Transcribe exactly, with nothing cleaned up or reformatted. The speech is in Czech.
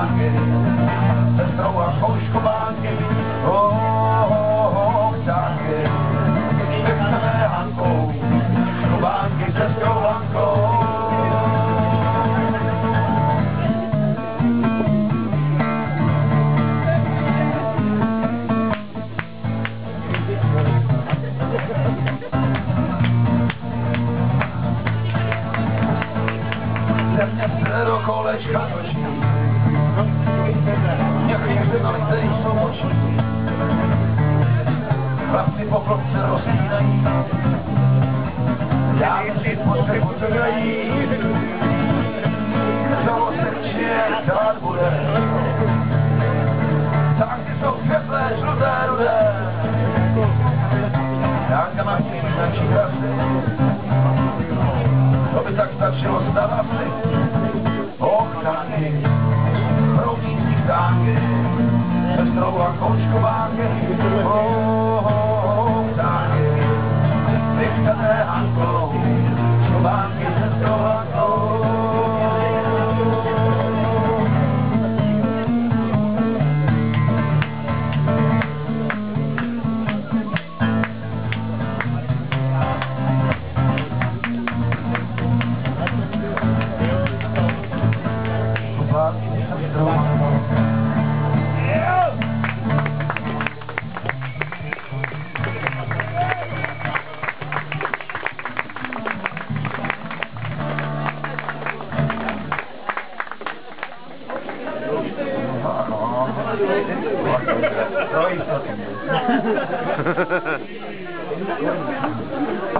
ptánky, sestrou a kouškovánky, oh, oh, oh, ptánky, nechceme Hankou, škobánky sestrou Hankou. Země se do kolečka točí, jaký se nalitej jsou oči, chlapci po klopce rozpínají, dámy si potřebu trgají, celosrdčně dát bude, tanky jsou světlé, žluté, rudé, tanka má značí krasy, to by tak stačilo stavat si, oh, tanky, proudící ptánky, sestrou a koučkovánky, oh, oh, ptánky, vychcené Hankou, škobánky sestrou Hankou. No i co ty?